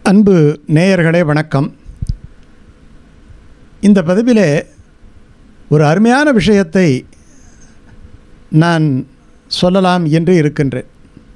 அன்பு நேயர்களே வணக்கம். இந்த பதிவிலே ஒரு அருமையான விஷயத்தை நான் சொல்லலாம் என்று இருக்கின்றேன்.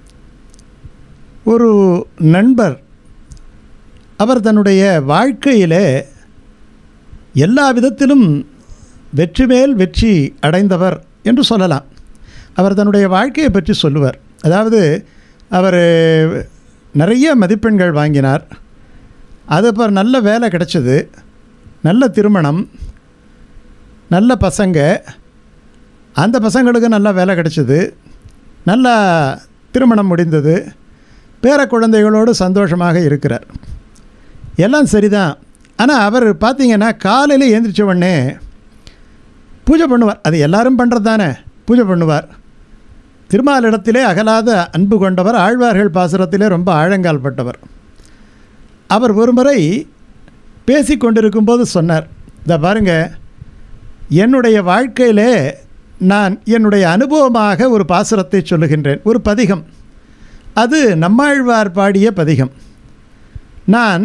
ஒரு நண்பர் அவர் தன்னுடைய வாழ்க்கையிலே எல்லா விதத்திலும் வெற்றி மேல் வெற்றி அடைந்தவர் என்று சொல்லலாம். அவர் தன்னுடைய வாழ்க்கையை பற்றி சொல்லுவார். அதாவது அவர் நிறைய மதிப்பெண்கள் வாங்கினார். அது அப்புறம் நல்ல வேலை கிடச்சிது, நல்ல திருமணம், நல்ல பசங்க, அந்த பசங்களுக்கு நல்ல வேலை கிடச்சிது, நல்ல திருமணம் முடிந்தது, பேர குழந்தைகளோடு சந்தோஷமாக இருக்கிறார். எல்லாம் சரிதான். ஆனால் அவர் பார்த்திங்கன்னா காலையில் எழுந்திரிச்ச உடனே பூஜை பண்ணுவார். அது எல்லோரும் பண்ணுறது தானே, பூஜை பண்ணுவார். திருமாலிடத்திலே அகலாத அன்பு கொண்டவர், ஆழ்வார்கள் பாசுரத்திலே ரொம்ப ஆழங்கால் பட்டவர். அவர் ஒரு முறை பேசி கொண்டிருக்கும்போது சொன்னார், இதை பாருங்கள், என்னுடைய வாழ்க்கையிலே நான் என்னுடைய அனுபவமாக ஒரு பாசுரத்தை சொல்லுகின்றேன், ஒரு பதிகம். அது நம்மாழ்வார் பாடிய பதிகம். நான்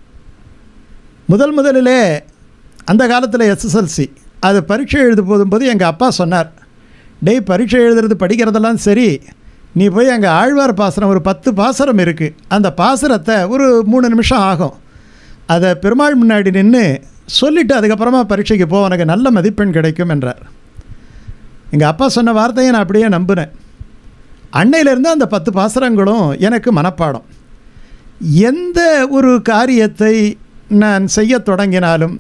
முதலிலே அந்த காலத்தில் எஸ்எஸ்எல்சி அது பரீட்சை எழுத போதும்போது எங்கள் அப்பா சொன்னார், டேய், பரீட்சை எழுதுறது படிக்கிறதெல்லாம் சரி, நீ போய் அங்கே ஆழ்வார் பாசுரம் ஒரு 10 பாசுரம் இருக்குது, அந்த பாசுரத்தை ஒரு 3 நிமிஷம் ஆகும், அதை பெருமாள் முன்னாடி நின்று சொல்லிவிட்டு அதுக்கப்புறமா பரீட்சைக்கு போ, உனக்கு நல்ல மதிப்பெண் கிடைக்கும் என்றார். எங்கள் அப்பா சொன்ன வார்த்தையை நான் அப்படியே நம்பினேன். அன்னையிலேருந்து அந்த 10 பாசுரங்களும் எனக்கு மனப்பாடம். எந்த ஒரு காரியத்தை நான் செய்ய தொடங்கினாலும்,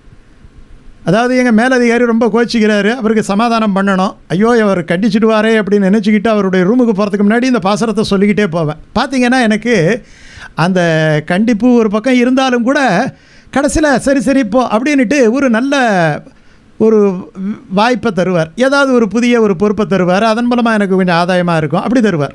அதாவது எங்கள் மேலதிகாரி ரொம்ப கோச்சிக்கிறாரு, அவருக்கு சமாதானம் பண்ணணும், ஐயோ அவர் கண்டிச்சுடுவாரே அப்படின்னு நினச்சிக்கிட்டு அவருடைய ரூமுக்கு போகிறதுக்கு முன்னாடி இந்த பாசுரத்தை சொல்லிக்கிட்டே போவேன். பார்த்திங்கன்னா எனக்கு அந்த கண்டிப்பு ஒரு பக்கம் இருந்தாலும் கூட கடைசியில் சரி போ அப்படின்ட்டு ஒரு நல்ல ஒரு வாய்ப்பை தருவார், ஏதாவது ஒரு புதிய ஒரு பொறுப்பை தருவார், அதன் மூலமாக எனக்கு கொஞ்சம் ஆதாயமாக இருக்கும், அப்படி தருவார்.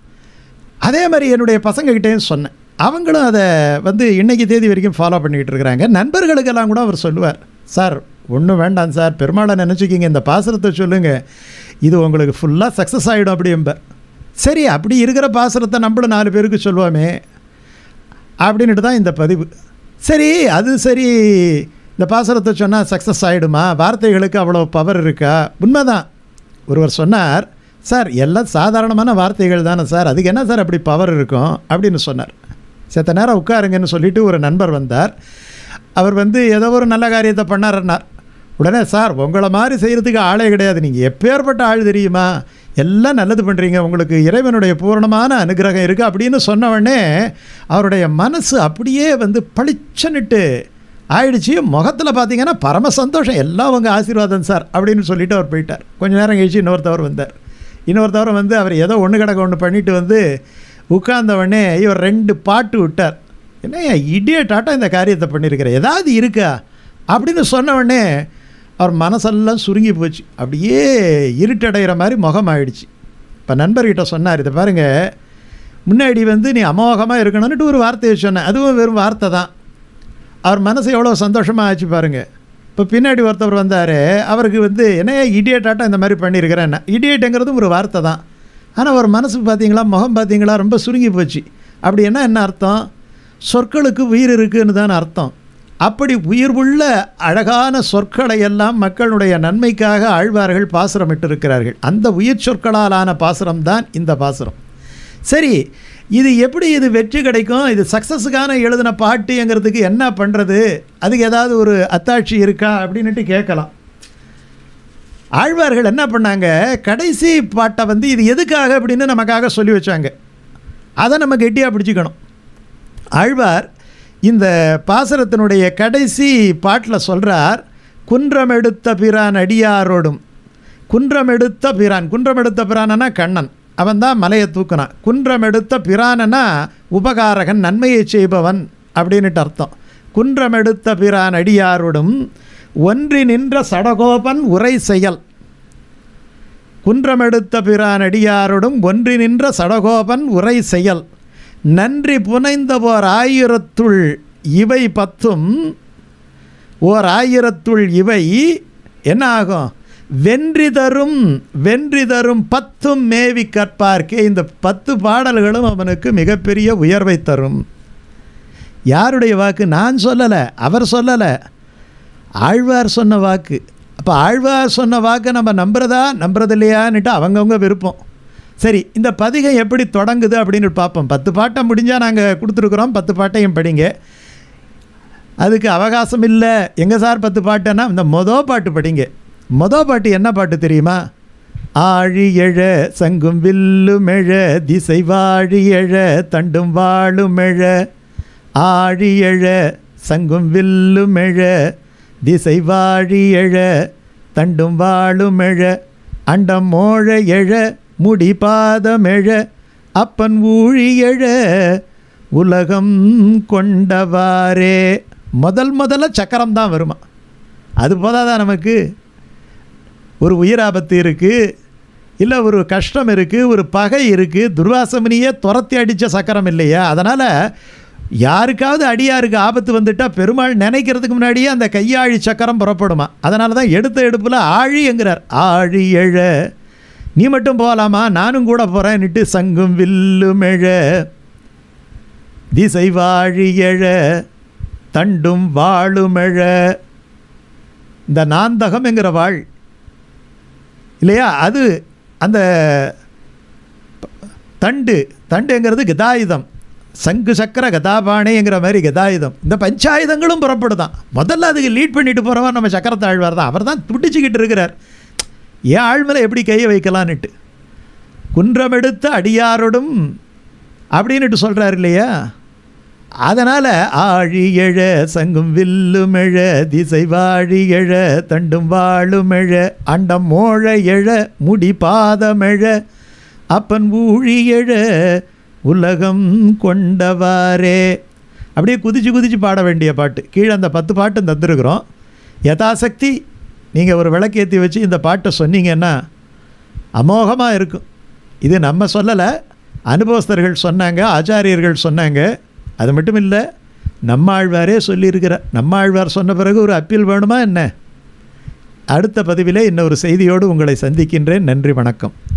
அதே மாதிரி என்னுடைய பசங்கக்கிட்டேயும் சொன்னேன், அவங்களும் அதை இன்றைக்கி தேதி வரைக்கும் ஃபாலோ பண்ணிக்கிட்டு இருக்கிறாங்க. நண்பர்களுக்கெல்லாம் கூட அவர் சொல்லுவார், சார் ஒன்றும் வேண்டாம் சார், பெருமாளை நினச்சிக்கிங்க, இந்த பாசுரத்தை சொல்லுங்கள், இது உங்களுக்கு ஃபுல்லாக சக்ஸஸ் ஆகிடும் அப்படிம்பார். சரி, அப்படி இருக்கிற பாசுரத்தை நம்மளும் 4 பேருக்கு சொல்லுவோமே அப்படின்ட்டு தான் இந்த பதிவு. சரி, அது சரி, இந்த பாசுரத்தை சொன்னால் சக்ஸஸ் ஆகிடுமா, வார்த்தைகளுக்கு அவ்வளோ பவர் இருக்கா? உண்மைதான். ஒருவர் சொன்னார், சார் எல்லாம் சாதாரணமான வார்த்தைகள் தானே சார், அதுக்கு என்ன சார் அப்படி பவர் இருக்கும் அப்படின்னு சொன்னார். செத்த நேரம் உட்காருங்கன்னு சொல்லிவிட்டு ஒரு நண்பர் வந்தார். அவர் ஏதோ ஒரு நல்ல காரியத்தை பண்ணார்னார். உடனே, சார் உங்களை மாதிரி செய்கிறதுக்கு ஆளே கிடையாது, நீங்கள் எப்பேற்பட்ட ஆள் தெரியுமா, எல்லாம் நல்லது பண்ணுறீங்க, உங்களுக்கு இறைவனுடைய பூரணமான அனுகிரகம் இருக்குது அப்படின்னு சொன்னவொடனே அவருடைய மனசு அப்படியே பளிச்சன்னுட்டு ஆயிடுச்சு. முகத்தில் பார்த்திங்கன்னா பரம சந்தோஷம், எல்லாம் உங்கள் ஆசீர்வாதம் சார் அப்படின்னு சொல்லிவிட்டு அவர் போயிட்டார். கொஞ்சம் நேரம் கழிச்சு இன்னொருத்தவர் வந்தார். இன்னொருத்தவர் அவர் ஏதோ ஒன்று கிடக்க ஒன்று பண்ணிவிட்டு உட்கார்ந்தவொடனே இவர் 2 பாட்டு விட்டார். என்ன இடியட்டாட்டம் இந்த காரியத்தை பண்ணியிருக்கிற, ஏதாவது இருக்கா அப்படின்னு சொன்னவொடனே அவர் மனசெல்லாம் சுருங்கி போச்சு, அப்படியே இருட்டடைகிற மாதிரி முகம் ஆயிடுச்சு. இப்போ நண்பர்கிட்ட சொன்னார், இதை பாருங்கள், முன்னாடி நீ அமோகமாக இருக்கணும்னுட்டு ஒரு வார்த்தையை சொன்னேன், அதுவும் வெறும் வார்த்தை தான். அவர் மனசு எவ்வளோ சந்தோஷமாக ஆச்சு பாருங்கள். இப்போ பின்னாடி ஒருத்தவர் வந்தார், அவருக்கு என்னையா இடியட்டாட்டம் இந்த மாதிரி பண்ணியிருக்கிறேன். என்ன இடியட்டுங்கிறதும் ஒரு வார்த்தை தான், ஆனால் ஒரு மனசு பார்த்தீங்களா, முகம் பார்த்தீங்களா, ரொம்ப சுருங்கி போச்சு. அப்படி என்ன அர்த்தம்? சொற்களுக்கு உயிர் இருக்குன்னு தான் அர்த்தம். அப்படி உயிர் உள்ள அழகான சொற்களை எல்லாம் மக்களுடைய நன்மைக்காக ஆழ்வார்கள் பாசுரமிட்டு இருக்கிறார்கள். அந்த உயிர் சொற்களாலான பாசுரம் தான் இந்த பாசுரம். சரி, இது எப்படி இது வெற்றி கிடைக்கும், இது சக்ஸஸுக்கான எழுதின பாட்டுங்கிறதுக்கு என்ன பண்ணுறது, அதுக்கு ஏதாவது ஒரு அத்தாட்சி இருக்கா அப்படின்ட்டு கேட்கலாம். ஆழ்வார்கள் என்ன பண்ணாங்க, கடைசி பாட்டை இது எதுக்காக அப்படின்னு நமக்காக சொல்லி வச்சாங்க. அதை நம்ம கெட்டியாக பிடிச்சிக்கணும். ஆழ்வார் இந்த பாசுரத்தினுடைய கடைசி பாட்டில் சொல்கிறார், குன்றமெடுத்த பிரான் அடியாரோடும். குன்றமெடுத்த பிரான்னா கண்ணன், அவன் தான் மலையை தூக்கினான். குன்றமெடுத்த பிரானனா உபகாரகன், நன்மையை செய்பவன் அப்படின்ட்டு அர்த்தம். குன்றமெடுத்த பிரான் அடியாரோடும் ஒன்றி நின்ற சடகோபன் உரை செயல். குன்றமெடுத்த பிரான் அடியாரோடும் ஒன்றி நின்ற சடகோபன் உரை செயல். நன்றி புனைந்த ஓர் 1000 இவை 10 ஓர் 1000 இவை என்ன ஆகும், வென்றி தரும் 10 மேவி கற்பார்க்கே. இந்த 10 பாடல்களும் அவனுக்கு மிகப்பெரிய உயர்வை தரும். யாருடைய வாக்கு? நான் சொல்லலை, அவர் சொல்லலை, ஆழ்வார் சொன்ன வாக்கு. அப்போ ஆழ்வார் சொன்ன வாக்கை நம்ம நம்புறது இல்லையான்னுட்டு அவங்கவுங்க விருப்பம். சரி, இந்த பதிகம் எப்படி தொடங்குது அப்படின்னு பார்ப்போம். 10 பாட்டை முடிஞ்சால் நாங்கள் கொடுத்துருக்குறோம், 10 பாட்டையும் படிங்க. அதுக்கு அவகாசம் இல்லை. எங்கே சார் 10 பாட்டுன்னா இந்த பாட்டு படிங்க. பாட்டு என்ன பாட்டு தெரியுமா? ஆழி எழ சங்கும் வில்லுமெழ திசை வாழி எழ தண்டும் வாழுமெழ. ஆழி எழ சங்கும் வில்லுமெழ திசை வாழி எழ தண்டும் வாழுமெழ. அண்டம் மோழ எழ முடி பாதமெழ அப்பன் ஊழி எழ உலகம் கொண்டவாரே. முதல்ல சக்கரம் தான் வருமா? அது போதாதான் நமக்கு? ஒரு உயிராபத்து இருக்குது, இல்லை ஒரு கஷ்டம் இருக்குது, ஒரு பகை இருக்குது, துர்வாசமனியே துரத்தி அடித்த சக்கரம் இல்லையா? அதனால் யாருக்காவது அடியாருக்கு ஆபத்து வந்துட்டால் பெருமாள் நினைக்கிறதுக்கு முன்னாடியே அந்த கையாழி சக்கரம் புறப்படுமா. அதனால தான் எடுத்த எடுப்பில் ஆழி என்கிறார். ஆழி எழ, நீ மட்டும் போகலாமா, நானும் கூட போகிறேன்னுட்டு சங்கும் வில்லுமெழ திசை வாழி எழ தண்டும் வாழுமெழ. இந்த நாந்தகம் என்கிற வாழ் இல்லையா, அது அந்த தண்டுங்கிறது கதாயுதம். சங்கு சக்கர கதாபாணைங்கிற மாதிரி கதாயுதம். இந்த பஞ்சாயுதங்களும் புறப்படுதான். முதல்ல அதுக்கு லீட் பண்ணிட்டு போகிறவர் நம்ம சக்கரத்தாழ்வார் தான். அவர் தான் துடிச்சிக்கிட்டு இருக்கிறார், ஏன் ஆழ்மலை எப்படி கையை வைக்கலான்னுட்டு. குன்றமெடுத்த அடியாரோடும் அப்படின்னுட்டு சொல்கிறார் இல்லையா? அதனால் ஆழி எழ சங்கும் வில்லுமெழ திசை வாழி எழ தண்டும் வாழுமெழ. அண்டம் மோழ எழ முடி பாதமெழ அப்பன் ஊழி எழ உலகம் கொண்டவாரே. அப்படியே குதிச்சு பாட வேண்டிய பாட்டு. கீழே அந்த 10 பாட்டு தந்துருக்குறோம். யதாசக்தி நீங்கள் ஒரு விளக்கேற்றி வச்சு இந்த பாட்டை சொன்னீங்கன்னா அமோகமாக இருக்கும். இது நம்ம சொல்லலை, அனுபவஸ்தர்கள் சொன்னாங்க, ஆச்சாரியர்கள் சொன்னாங்க. அது மட்டும் இல்லை, நம்மாழ்வாரே சொல்லியிருக்கிறார். நம்மாழ்வார் சொன்ன பிறகு ஒரு அப்பீல் வேணுமா என்ன? அடுத்த பதிவிலே இன்னொரு செய்தியோடு உங்களை சந்திக்கின்றேன். நன்றி, வணக்கம்.